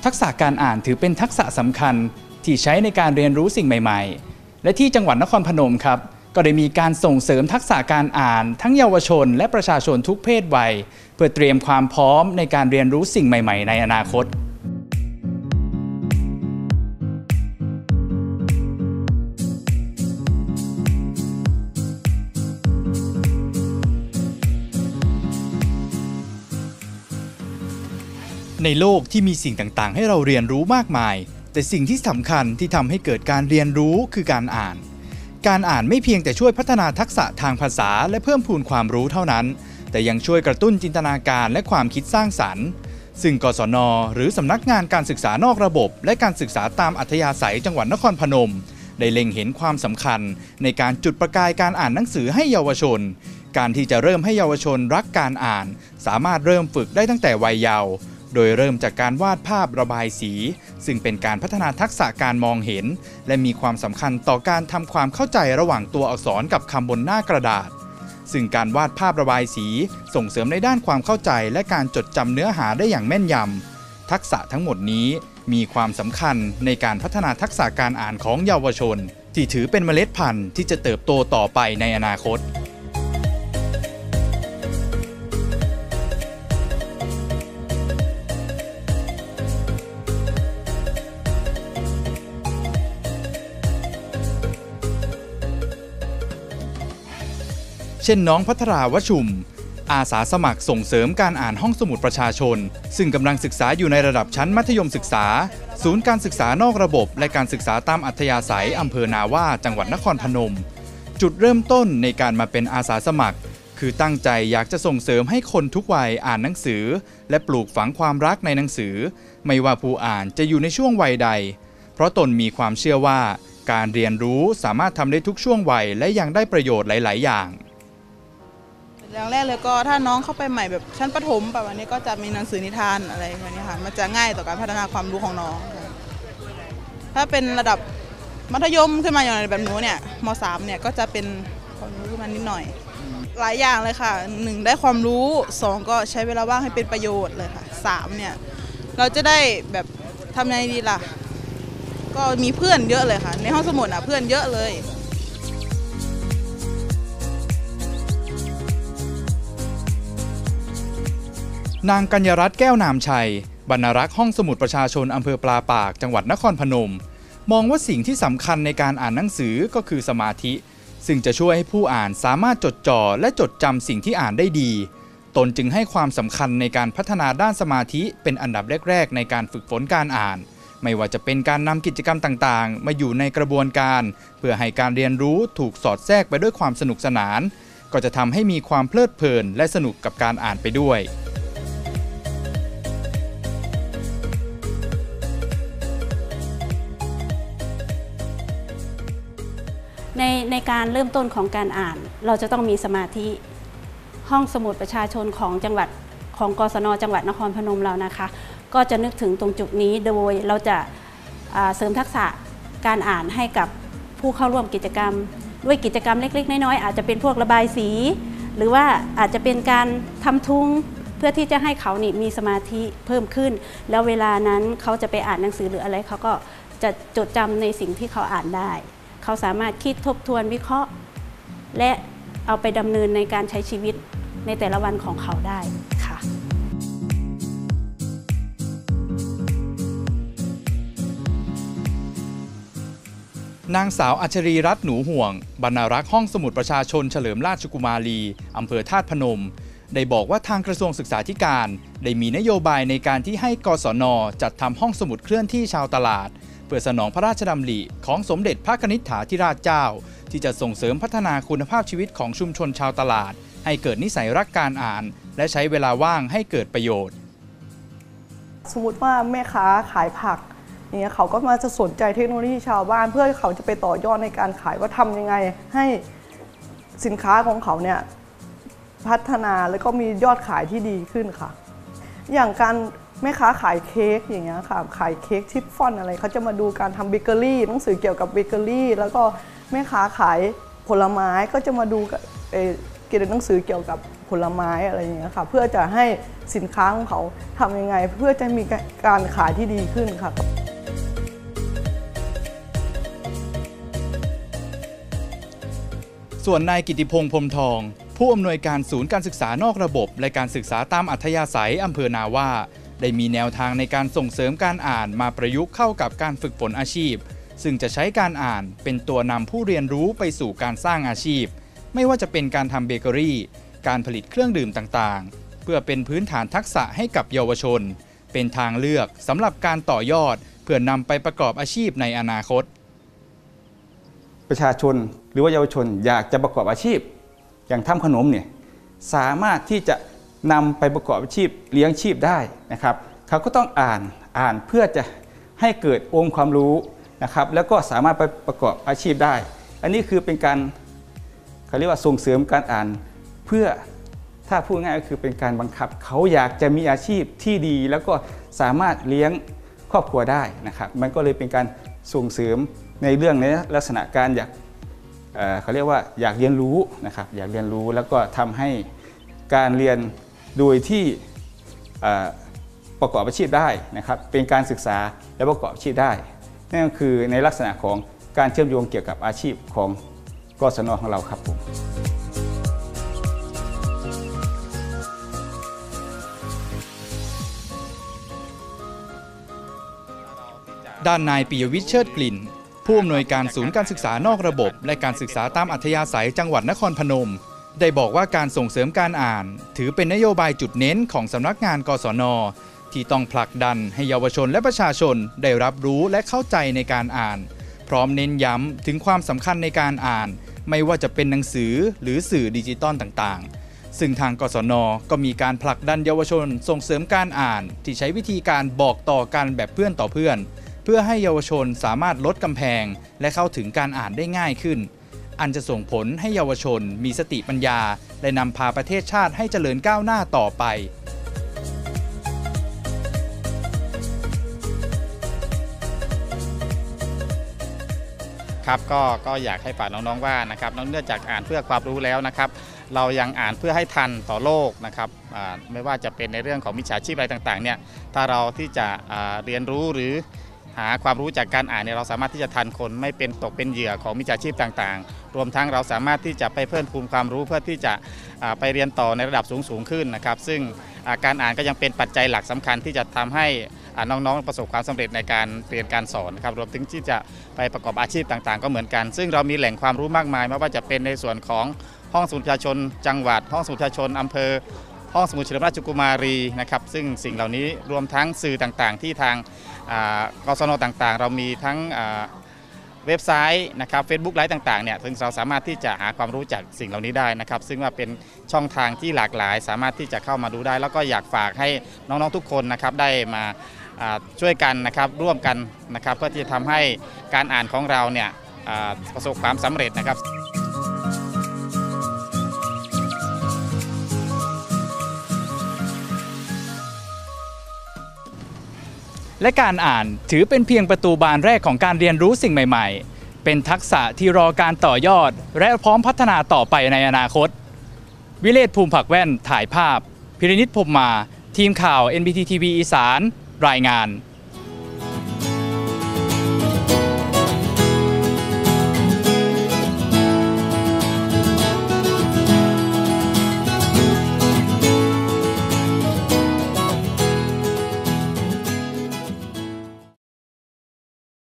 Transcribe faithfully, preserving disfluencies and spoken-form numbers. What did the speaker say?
ทักษะการอ่านถือเป็นทักษะสำคัญที่ใช้ในการเรียนรู้สิ่งใหม่ๆและที่จังหวัดนครพนมครับก็ได้มีการส่งเสริมทักษะการอ่านทั้งเยาวชนและประชาชนทุกเพศวัยเพื่อเตรียมความพร้อมในการเรียนรู้สิ่งใหม่ๆในอนาคตในโลกที่มีสิ่งต่างๆให้เราเรียนรู้มากมายแต่สิ่งที่สำคัญที่ทำให้เกิดการเรียนรู้คือการอ่านการอ่านไม่เพียงแต่ช่วยพัฒนาทักษะทางภาษาและเพิ่มพูนความรู้เท่านั้นแต่ยังช่วยกระตุ้นจินตนาการและความคิดสร้างสรรค์ซึ่งกศน.หรือสำนักงานการศึกษานอกระบบและการศึกษาตามอัธยาศัยจังหวัดนครพนมได้เล็งเห็นความสำคัญในการจุดประกายการอ่านหนังสือให้เยาวชนการที่จะเริ่มให้เยาวชนรักการอ่านสามารถเริ่มฝึกได้ตั้งแต่วัยเยาว์โดยเริ่มจากการวาดภาพระบายสีซึ่งเป็นการพัฒนาทักษะการมองเห็นและมีความสำคัญต่อการทำความเข้าใจระหว่างตัวอักษรกับคำบนหน้ากระดาษซึ่งการวาดภาพระบายสีส่งเสริมในด้านความเข้าใจและการจดจำเนื้อหาได้อย่างแม่นยำทักษะทั้งหมดนี้มีความสำคัญในการพัฒนาทักษะการอ่านของเยาวชนที่ถือเป็นเมล็ดพันธุ์ที่จะเติบโตต่อไปในอนาคตเช่นน้องพัทราวชุมอาสาสมัครส่งเสริมการอ่านห้องสมุดประชาชนซึ่งกำลังศึกษาอยู่ในระดับชั้นมัธยมศึกษาศูนย์การศึกษานอกระบบและการศึกษาตามอัธยาศัยอำเภอนาว่าจังหวัดนครพนมจุดเริ่มต้นในการมาเป็นอาสาสมัครคือตั้งใจอยากจะส่งเสริมให้คนทุกวัยอ่านหนังสือและปลูกฝังความรักในหนังสือไม่ว่าผู้อ่านจะอยู่ในช่วงวัยใดเพราะตนมีความเชื่อว่าการเรียนรู้สามารถทำได้ทุกช่วงวัยและยังได้ประโยชน์หลายๆอย่างอย่างแรกเลยก็ถ้าน้องเข้าไปใหม่แบบชั้นประถมแบบวันนี้ก็จะมีหนังสือนิทานอะไรแบบนี้ค่ะมันจะง่ายต่อการพัฒนาความรู้ของน้องถ้าเป็นระดับมัธยมขึ้นมาอย่างแบบหนูเนี่ยม.สาม เนี่ยก็จะเป็นความรู้ขึ้นมานิดหน่อยหลายอย่างเลยค่ะหนึ่งได้ความรู้สองก็ใช้เวลาว่างให้เป็นประโยชน์เลยค่ะสามเนี่ยเราจะได้แบบทำยังไงดีล่ะก็มีเพื่อนเยอะเลยค่ะในห้องสมุดอ่ะเพื่อนเยอะเลยนางกัญญรัตน์แก้วนามชัยบรรณารักษ์ห้องสมุดประชาชนอำเภอปลาปากจังหวัดนครพนมมองว่าสิ่งที่สำคัญในการอ่านหนังสือก็คือสมาธิซึ่งจะช่วยให้ผู้อ่านสามารถจดจ่อและจดจำสิ่งที่อ่านได้ดีตนจึงให้ความสำคัญในการพัฒนาด้านสมาธิเป็นอันดับแรกๆในการฝึกฝนการอ่านไม่ว่าจะเป็นการนำกิจกรรมต่างๆมาอยู่ในกระบวนการเพื่อให้การเรียนรู้ถูกสอดแทรกไปด้วยความสนุกสนานก็จะทำให้มีความเพลิดเพลินและสนุกกับการอ่านไปด้วยในในการเริ่มต้นของการอ่านเราจะต้องมีสมาธิห้องสมุดประชาชนของจังหวัดของกศน.จังหวัดนครพนมเรานะคะก็จะนึกถึงตรงจุดนี้โดยเราจะเสริมทักษะการอ่านให้กับผู้เข้าร่วมกิจกรรมด้วยกิจกรรมเล็กๆน้อยๆอาจจะเป็นพวกระบายสีหรือว่าอาจจะเป็นการทำทุงเพื่อที่จะให้เขานี่มีสมาธิเพิ่มขึ้นแล้วเวลานั้นเขาจะไปอ่านหนังสือหรืออะไรเขาก็จะจดจำในสิ่งที่เขาอ่านได้เขาสามารถคิดทบทวนวิเคราะห์และเอาไปดำเนินในการใช้ชีวิตในแต่ละวันของเขาได้ค่ะนางสาวอัญชรีรัตน์หนูห่วงบรรณารักษ์ห้องสมุดประชาชนเฉลิมราชกุมารีอำเภอธาตุพนมได้บอกว่าทางกระทรวงศึกษาธิการได้มีนโยบายในการที่ให้กศน.จัดทำห้องสมุดเคลื่อนที่ชาวตลาดเพื่อสนองพระราชดำริของสมเด็จพระกนิษฐาธิราชเจ้าที่จะส่งเสริมพัฒนาคุณภาพชีวิตของชุมชนชาวตลาดให้เกิดนิสัยรักการอ่านและใช้เวลาว่างให้เกิดประโยชน์สมมติว่าแม่ค้าขายผักอย่างเงี้ยเขาก็มาจะสนใจเทคโนโลยีชาวบ้านเพื่อเขาจะไปต่อยอดในการขายว่าทำยังไงให้สินค้าของเขาเนี่ยพัฒนาแล้วก็มียอดขายที่ดีขึ้นค่ะอย่างการแม่ค้าขายเค้กอย่างเงี้ยค่ะขายเค้กชิฟฟ่อนอะไรเขาจะมาดูการทำเบเกอรี่หนังสือเกี่ยวกับเบเกอรี่แล้วก็แม่ค้าขายผลไม้ก็จะมาดูเกี่ยวกับหนังสือเกี่ยวกับผผลไม้อะไรอย่างเงี้ยค่ะเพื่อจะให้สินค้าของเขาทำยังไงเพื่อจะมีการขายที่ดีขึ้นค่ะส่วนนายกิติพงษ์พรหมทองผู้อำนวยการศูนย์การศึกษานอกระบบและการศึกษาตามอัธยาศัยอำเภอนาว่าได้มีแนวทางในการส่งเสริมการอ่านมาประยุกต์เข้ากับการฝึกฝนอาชีพซึ่งจะใช้การอ่านเป็นตัวนำผู้เรียนรู้ไปสู่การสร้างอาชีพไม่ว่าจะเป็นการทำเบเกอรี่การผลิตเครื่องดื่มต่างๆเพื่อเป็นพื้นฐานทักษะให้กับเยาวชนเป็นทางเลือกสำหรับการต่อยอดเพื่อนำไปประกอบอาชีพในอนาคตประชาชนหรือว่าเยาวชนอยากจะประกอบอาชีพอย่างทำขนมเนี่ยสามารถที่จะนำไปประกอบอาชีพเลี้ยงชีพได้นะครับเขาก็ต้องอ่านอ่านเพื่อจะให้เกิดองค์ความรู้นะครับแล้วก็สามารถไปประกอบอาชีพได้อันนี้คือเป็นการเขาเรียกว่าส่งเสริมการอ่านเพื่อถ้าพูดง่ายก็คือเป็นการบังคับเขาอยากจะมีอาชีพที่ดีแล้วก็สามารถเลี้ยงครอบครัวได้นะครับมันก็เลยเป็นการส่งเสริมในเรื่องในลักษณะการอยากเอ่อเขาเรียกว่าอยากเรียนรู้นะครับอยากเรียนรู้แล้วก็ทำให้การเรียนโดยที่ประกอบอาชีพได้นะครับเป็นการศึกษาและประกอบอาชีพได้นั่นก็คือในลักษณะของการเชื่อมโยงเกี่ยวกับอาชีพของกศน.ของเราครับผมด้านนายปิยวิทย์เชิดกลิ่นผู้อำนวยการศูนย์การศึกษานอกระบบและการศึกษาตามอัธยาศัยจังหวัดนครพนมได้บอกว่าการส่งเสริมการอ่านถือเป็นนโยบายจุดเน้นของสำนักงานกศน.ที่ต้องผลักดันให้เยาวชนและประชาชนได้รับรู้และเข้าใจในการอ่านพร้อมเน้นย้ำถึงความสำคัญในการอ่านไม่ว่าจะเป็นหนังสือหรือสื่อดิจิตอลต่างๆซึ่งทางกศน.ก็มีการผลักดันเยาวชนส่งเสริมการอ่านที่ใช้วิธีการบอกต่อกันแบบเพื่อนต่อเพื่อนเพื่อให้เยาวชนสามารถลดกำแพงและเข้าถึงการอ่านได้ง่ายขึ้นอันจะส่งผลให้เยาวชนมีสติปัญญาและนำพาประเทศชาติให้เจริญก้าวหน้าต่อไปครับก็ก็อยากให้ฝากน้องๆว่านะครับนอกจากอ่านเพื่อความรู้แล้วนะครับเรายังอ่านเพื่อให้ทันต่อโลกนะครับไม่ว่าจะเป็นในเรื่องของมิจฉาชีพอะไรต่างๆเนี่ยถ้าเราที่จะเรียนรู้หรือหาความรู้จากการอ่านเนี่ยเราสามารถที่จะทันคนไม่เป็นตกเป็นเหยื่อของมิจฉาชีพต่างๆรวมทั้งเราสามารถที่จะไปเพิ่มพูนความรู้เพื่อที่จะไปเรียนต่อในระดับสูงๆขึ้นนะครับซึ่งการอ่านก็ยังเป็นปัจจัยหลักสำคัญที่จะทำให้น้องๆประสบความสำเร็จในการเรียนการสอนนะครับรวมถึงที่จะไปประกอบอาชีพต่างๆก็เหมือนกันซึ่งเรามีแหล่งความรู้มากมายไม่ว่าจะเป็นในส่วนของห้องสมุดประชาชนจังหวัดห้องสมุดประชาชนอำเภอห้องสมุดเฉลิมราชกุมารีนะครับซึ่งสิ่งเหล่านี้รวมทั้งสื่อต่างๆที่ทางกศน.ต่างๆเรามีทั้งเว็บไซต์นะครับเฟซบุ๊กไลฟ์ต่างๆเนี่ยซึ่งเราสามารถที่จะหาความรู้จากสิ่งเหล่านี้ได้นะครับซึ่งว่าเป็นช่องทางที่หลากหลายสามารถที่จะเข้ามาดูได้แล้วก็อยากฝากให้น้องๆทุกคนนะครับได้มาช่วยกันนะครับร่วมกันนะครับเพื่อที่จะทำให้การอ่านของเราเนี่ยประสบความสำเร็จนะครับและการอ่านถือเป็นเพียงประตูบานแรกของการเรียนรู้สิ่งใหม่ๆเป็นทักษะที่รอการต่อยอดและพร้อมพัฒนาต่อไปในอนาคตวิเลศภูมิผักแว่นถ่ายภาพพิรนิตพรหมมาทีมข่าว เอ็น บี ที ที วี อีสานรายงาน